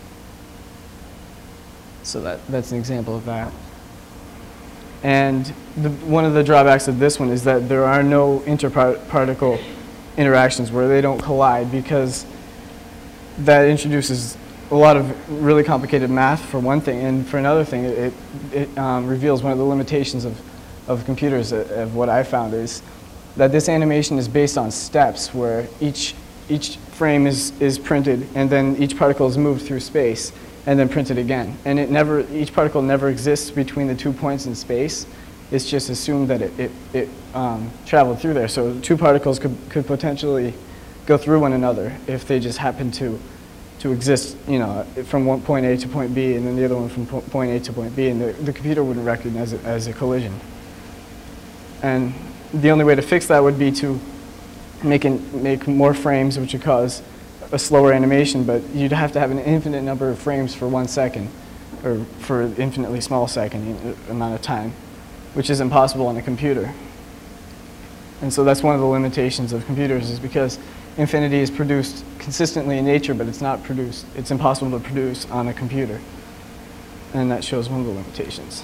So that's an example of that. And one of the drawbacks of this one is that there are no interparticle interactions where they don't collide, because that introduces a lot of really complicated math for one thing, and for another thing, it reveals one of the limitations of computers. Of what I found is that this animation is based on steps, where each frame is printed, and then each particle is moved through space, and then printed again. And each particle never exists between the 2 points in space. It's just assumed that it traveled through there. So two particles could potentially go through one another if they just happen to exist, from one point A to point B, and then the other one from point A to point B, and the computer wouldn't recognize it as a collision. And the only way to fix that would be to make more frames, which would cause a slower animation, but you'd have to have an infinite number of frames for 1 second, or for an infinitely small second amount of time, which is impossible on a computer. And so that's one of the limitations of computers, is because infinity is produced consistently in nature, but it's impossible to produce on a computer. And that shows one of the limitations.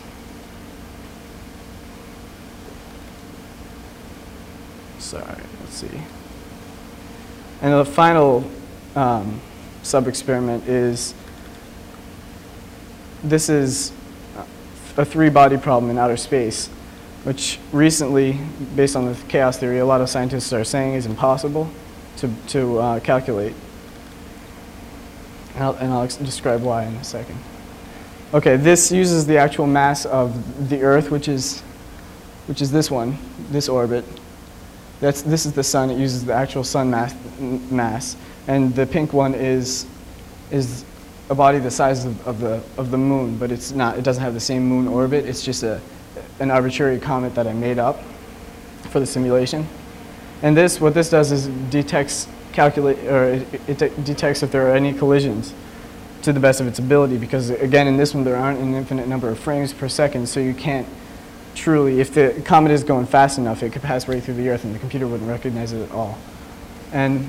Sorry, let's see. And the final sub-experiment is, this is a three-body problem in outer space, which recently, based on the chaos theory, a lot of scientists are saying is impossible to calculate. And I'll describe why in a second. Okay, this uses the actual mass of the Earth, which is this one, this orbit. This is the sun. It uses the actual sun mass, and the pink one is a body the size of the moon, but it's not. It doesn't have the same moon orbit. It's just an arbitrary comet that I made up for the simulation. And what this does is it detects if there are any collisions to the best of its ability, because again, in this one there aren't an infinite number of frames per second, so you can't truly, if the comet is going fast enough, it could pass right through the Earth and the computer wouldn't recognize it at all. And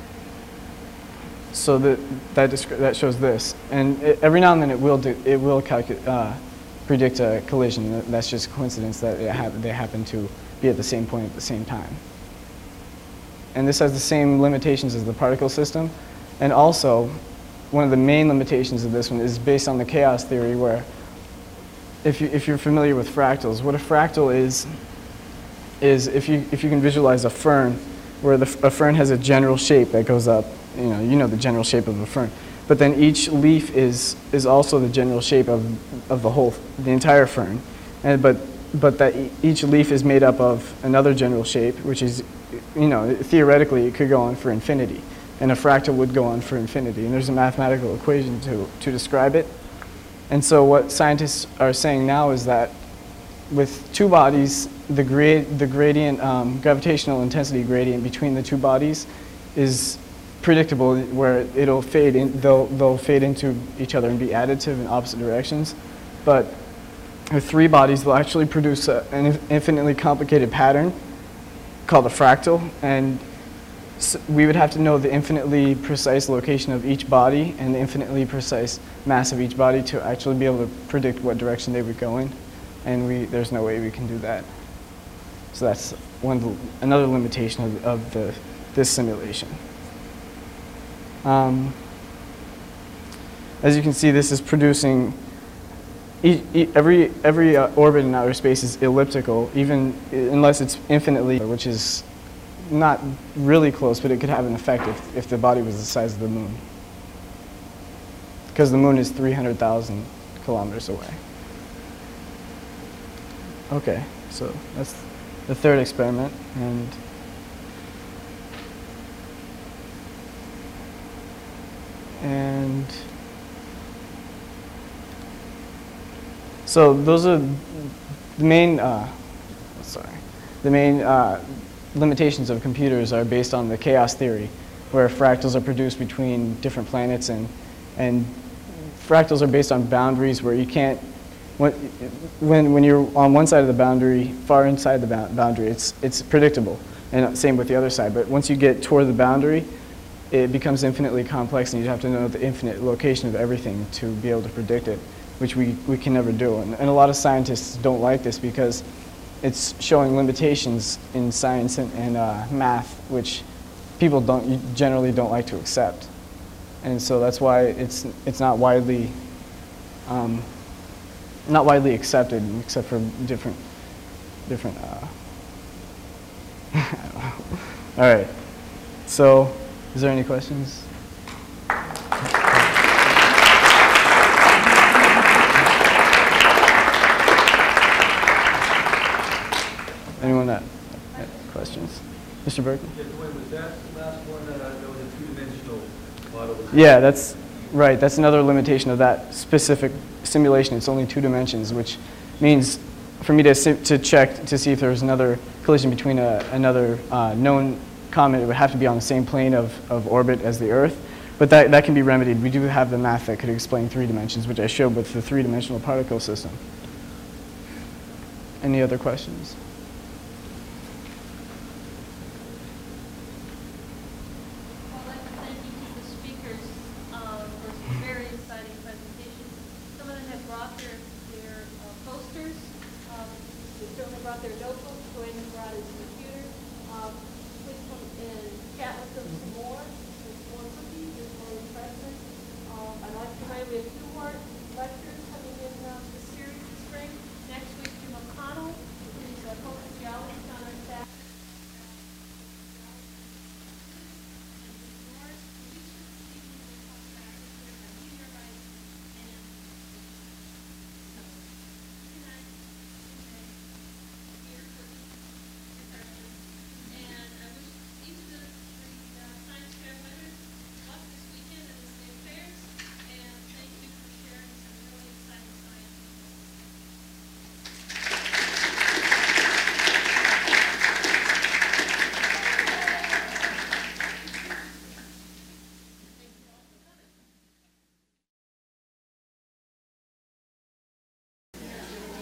so that shows this. And every now and then it will predict a collision. That's just coincidence that they happen to be at the same point at the same time. And this has the same limitations as the particle system. And also, one of the main limitations of this one is based on the chaos theory, where if you're familiar with fractals, what a fractal is if you can visualize a fern, where a fern has a general shape that goes up, you know the general shape of a fern, but then each leaf is also the general shape of the entire fern, but that each leaf is made up of another general shape, which is, theoretically it could go on for infinity, and a fractal would go on for infinity, and there's a mathematical equation to describe it. And so what scientists are saying now is that with two bodies, the gradient, gravitational intensity gradient between the two bodies is predictable, where it'll fade in, they'll fade into each other and be additive in opposite directions. But with three bodies, they'll actually produce an infinitely complicated pattern called a fractal, and we would have to know the infinitely precise location of each body and the infinitely precise mass of each body to actually be able to predict what direction they would go in, and there's no way we can do that. So that's another limitation of this simulation. As you can see, this is producing every orbit in outer space is elliptical, even unless it's infinitely, which is not really close, but it could have an effect if the body was the size of the moon, because the moon is 300,000 kilometers away. Okay, so that's the third experiment, and so those are the main limitations of computers are based on the chaos theory, where fractals are produced between different planets, and fractals are based on boundaries where you can't, when you're on one side of the boundary, far inside the boundary, it's predictable, and same with the other side. But once you get toward the boundary, it becomes infinitely complex, and you have to know the infinite location of everything to be able to predict it, which we can never do. And a lot of scientists don't like this because it's showing limitations in science and math, which people generally don't like to accept, and so that's why it's not widely accepted, except for different. I don't know. All right. So, is there any questions? questions. Mr. Berkeley? Yeah, Dwayne, was that last one, there was a two-dimensional model? Yeah, that's right. That's another limitation of that specific simulation. It's only 2 dimensions, which means for me to check to see if there's another collision between another known comet, it would have to be on the same plane of orbit as the Earth. But that can be remedied. We do have the math that could explain 3 dimensions, which I showed with the 3-dimensional particle system. Any other questions? I'd like to thank each of the speakers for some very exciting presentations. Some of them have brought their posters. They certainly brought their notebooks. Dwayne has brought his computer. Please come and chat with them some more. There's more cookies. There's more refreshments. I'd like to remind you we have 2 more